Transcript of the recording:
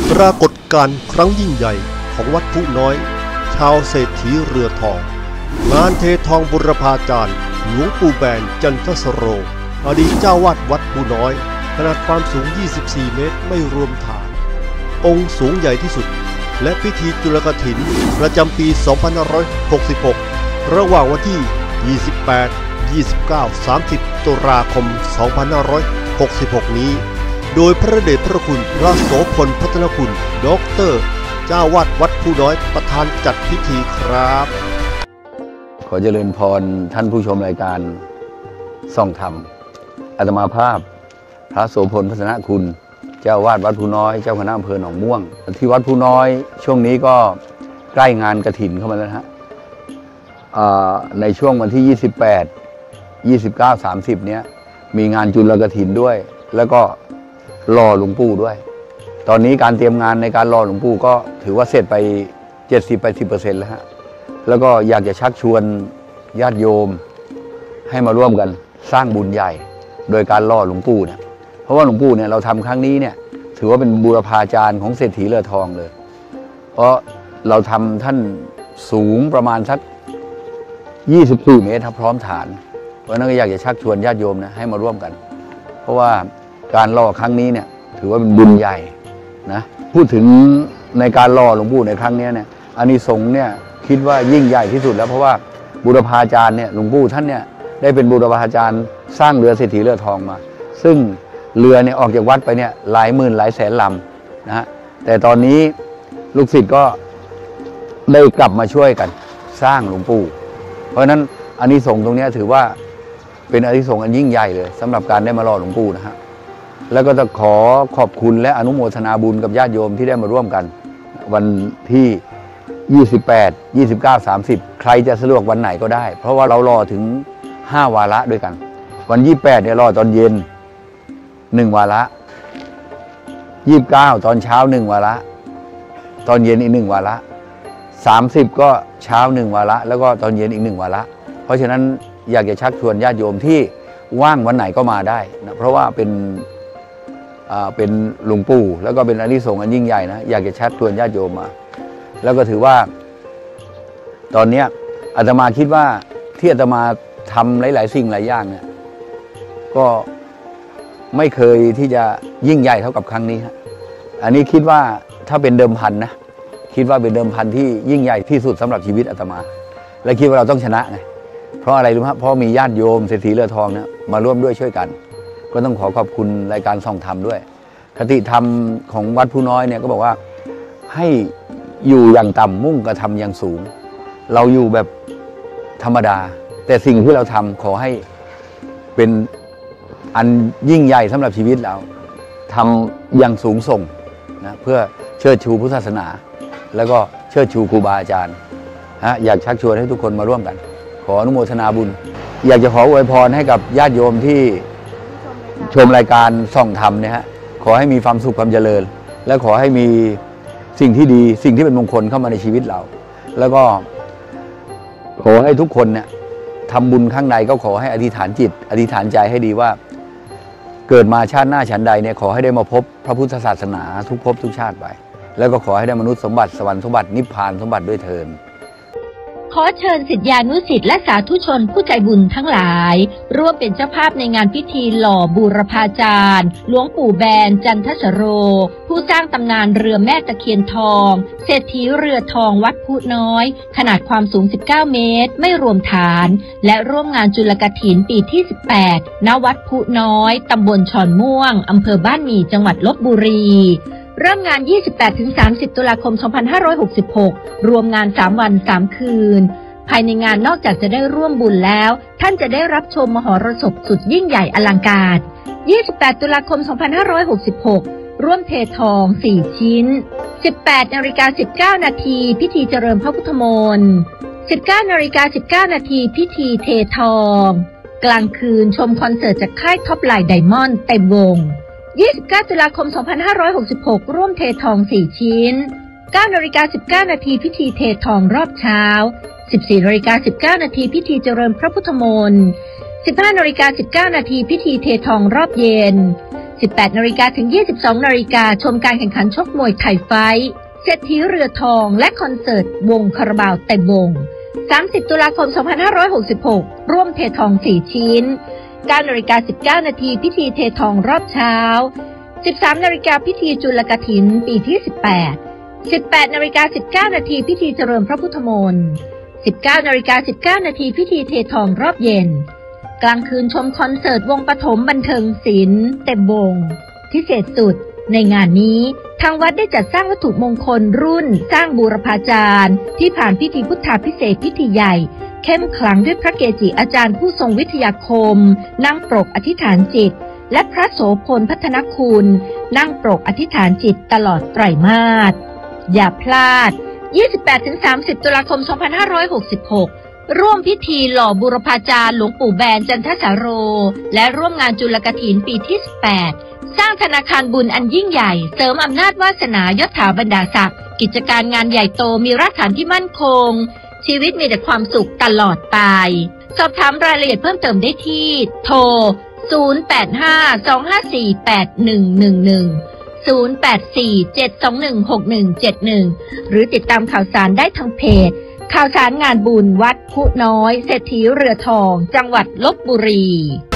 ปรากฏการณ์ครั้งยิ่งใหญ่ของวัดผู้น้อยชาวเศรษฐีเรือทองงานเททองบุรพาจารย์หลวงปู่แบนจันทสโรอดีตเจ้าวาดวัดผู้น้อยขนาดความสูง24เมตรไม่รวมฐานองค์สูงใหญ่ที่สุดและพิธีจุลกฐินประจำปี2566ระหว่างวันที่28 29 30ตุลาคม2566นี้โดยพระเดชพระคุณพระโสพลพัฒนคุณด็อกเตอร์เจ้าวาดวัดผู้น้อยประธานจัดพิธีครับขอเจริญพรท่านผู้ชมรายการส่องธรรมอาตมาภาพพระโสพลพัฒนคุณเจ้าวาดวัดผู้น้อยเจ้าคณะอำเภอหนองม่วงที่วัดผู้น้อยช่วงนี้ก็ใกล้งานกฐินเข้ามาแล้วฮะในช่วงวันที่28 29 30เนี้ยมีงานจุลกฐินด้วยแล้วก็รอหลวงปู่ด้วยตอนนี้การเตรียมงานในการรอหลวงปู่ก็ถือว่าเสร็จไป 70-80% แล้วฮะแล้วก็อยากจะชักชวนญาติโยมให้มาร่วมกันสร้างบุญใหญ่โดยการรอหลวงปู่เนี่ยเพราะว่าหลวงปู่เนี่ยเราทำครั้งนี้เนี่ยถือว่าเป็นบูรพาจารย์ของเศรษฐีเรือทองเลยเพราะเราทำท่านสูงประมาณสัก24 เมตรครับพร้อมฐานเพราะนั้นก็อยากจะชักชวนญาติโยมนะให้มาร่วมกันเพราะว่าการรอครั้งนี้เนี่ยถือว่าเป็นบุญใหญ่นะพูดถึงในการรอหลวงปู่ในครั้งนี้เนี่ยอานิสงส์เนี่ยคิดว่ายิ่งใหญ่ที่สุดแล้วเพราะว่าบูรพาจารย์เนี่ยหลวงปู่ท่านเนี่ยได้เป็นบูรพาจารย์สร้างเรือเศรษฐีเรือทองมาซึ่งเรือเนี่ยออกจากวัดไปเนี่ยหลายหมื่นหลายแสนลำนะฮะแต่ตอนนี้ลูกศิษย์ก็ได้กลับมาช่วยกันสร้างหลวงปู่เพราะฉะนั้นอานิสงส์ตรงนี้ถือว่าเป็นอานิสงส์อันยิ่งใหญ่เลยสำหรับการได้มารอหลวงปู่นะฮะแล้วก็จะขอขอบคุณและอนุโมทนาบุญกับญาติโยมที่ได้มาร่วมกันวันที่28 29 30ใครจะสะดวกวันไหนก็ได้เพราะว่าเรารอถึง5 วาระด้วยกันวัน28เนี่ยรอตอนเย็น1 วาระ29ตอนเช้า1 วาระตอนเย็นอีก1 วาระ30ก็เช้า1 วาระแล้วก็ตอนเย็นอีก1 วาระเพราะฉะนั้นอยากจะชักชวนญาติโยมที่ว่างวันไหนก็มาได้นะเพราะว่าเป็นหลวงปู่แล้วก็เป็นอานิสงส์อันยิ่งใหญ่นะอยากจะชักชวนญาติโยมมาแล้วก็ถือว่าตอนนี้อาตมาคิดว่าที่อาตมาทำหลายๆสิ่งหลายอย่างเนี่ยก็ไม่เคยที่จะยิ่งใหญ่เท่ากับครั้งนี้ฮะอันนี้คิดว่าถ้าเป็นเดิมพันนะคิดว่าเป็นเดิมพันที่ยิ่งใหญ่ที่สุดสำหรับชีวิตอาตมาและคิดว่าเราต้องชนะไงเพราะอะไรรู้ไหมเพราะมีญาติโยมเศรษฐีเรือทองเนี่ยมาร่วมด้วยช่วยกันก็ต้องขอขอบคุณรายการส่องธรรมด้วยคติธรรมของวัดผู้น้อยเนี่ยก็บอกว่าให้อยู่อย่างต่ำมุ่งกระทำอย่างสูงเราอยู่แบบธรรมดาแต่สิ่งที่เราทำขอให้เป็นอันยิ่งใหญ่สำหรับชีวิตเราทำอย่างสูงส่งนะเพื่อเชิดชูพุทธศาสนาแล้วก็เชิดชูครูบาอาจารย์อยากชักชวนให้ทุกคนมาร่วมกันขออนุโมทนาบุญอยากจะขออวยพรให้กับญาติโยมที่ชมรายการส่องธรรมเนี่ยฮะขอให้มีความสุขความเจริญและขอให้มีสิ่งที่ดีสิ่งที่เป็นมงคลเข้ามาในชีวิตเราแล้วก็ขอให้ทุกคนเนี่ยทำบุญข้างในก็ขอให้อธิษฐานจิตอธิษฐานใจให้ดีว่าเกิดมาชาติหน้าฉันใดเนี่ยขอให้ได้มาพบพระพุทธศาสนาทุกภพทุกชาติไปแล้วก็ขอให้ได้มนุษย์สมบัติสวรรค์สมบัตินิพพานสมบัติด้วยเถิดขอเชิญศิษยานุศิษย์และสาธุชนผู้ใจบุญทั้งหลายร่วมเป็นเจ้าภาพในงานพิธีหล่อบูรพาจารย์หลวงปู่แบนจันทสโรผู้สร้างตำนานเรือแม่ตะเคียนทองเศรษฐีเรือทองวัดผู้น้อยขนาดความสูง19 เมตรไม่รวมฐานและร่วมงานจุลกฐินปีที่18ณวัดผู้น้อยตำบลชอนม่วงอำเภอบ้านหมี่จังหวัดลพบุรีเริ่มงาน 28-30 ตุลาคม 2566 รวมงาน 3 วัน 3 คืน ภายในงานนอกจากจะได้ร่วมบุญแล้ว ท่านจะได้รับชมมหรสพสุดยิ่งใหญ่อลังการ 28 ตุลาคม 2566 ร่วมเททอง 4 ชิ้น 18:19 นาทีพิธีเจริญพระพุทธมนต์ 19:19 นาทีพิธีเททอง กลางคืนชมคอนเสิร์ตจากค่ายท็อปไลน์ไดมอนด์เต็มวง29 ตุลาคม 2566 ร่วมเททอง 4 ชิ้น 9:19 นาทีพิธีเททองรอบเช้า 14:19 นาทีพิธีเจริญพระพุทธมนต์ 15:19 นาทีพิธีเททองรอบเย็น 18 นาฬิกาถึง 22 นาฬิกาชมการแข่งขันชกมวยไทยไฟท์เศรษฐีเรือทองและคอนเสิร์ตวงคาราบาวเต็มวง 30 ตุลาคม 2566 ร่วมเททอง 4 ชิ้น 9 นาฬิกา 19 นาทีพิธีเททองรอบเช้า 13 นาฬิกาพิธีจุลกฐินปีที่ 18 18 นาฬิกา 19 นาทีพิธีเจริญพระพุทธมนต์ 19 นาฬิกา 19 นาทีพิธีเททองรอบเย็นกลางคืนชมคอนเสิร์ตวงปฐมบันเทิงศิลป์เต็มวงพิเศษสุดในงานนี้ทางวัดได้จัดสร้างวัตถุมงคลรุ่นสร้างบูรพาจารย์ที่ผ่านพิธีพุทธาภิเษกพิธีใหญ่เข้มขลังด้วยพระเกจิอาจารย์ผู้ทรงวิทยาคมนั่งปรกอธิษฐานจิตและพระโสพลพัฒนคุณนั่งปรกอธิษฐานจิตตลอดไตรมาสอย่าพลาด 28-30 ตุลาคม 2566 ร่วมพิธีหล่อบูรพาจารย์หลวงปู่แบนจันทสาโรและร่วมงานจุลกฐินปีที่ 18 สร้างธนาคารบุญอันยิ่งใหญ่เสริมอำนาจวาสนายศถาบรรดาศักดิ์กิจการงานใหญ่โตมีรากฐานที่มั่นคงชีวิตมีแต่ความสุขตลอดไปสอบถามรายละเอียดเพิ่มเติมได้ที่โทร 085-254-8111 084-721-6171 หรือติดตามข่าวสารได้ทางเพจข่าวสารงานบุญวัดผู้น้อยเศรษฐีเรือทองจังหวัดลพบุรี